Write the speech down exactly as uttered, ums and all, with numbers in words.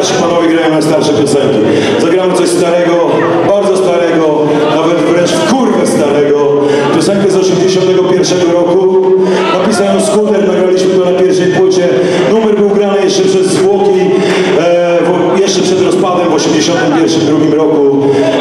starsi panowie grają najstarsze piosenki. Zagramy coś starego, bardzo starego, nawet wręcz w kurwę starego. Piosenkę z osiemdziesiątego pierwszego roku. Napisał ją Skuter, nagraliśmy to na pierwszej płycie. Numer był grany jeszcze przez zwłoki, e, w, jeszcze przed rozpadem w osiemdziesiątym pierwszym drugim roku.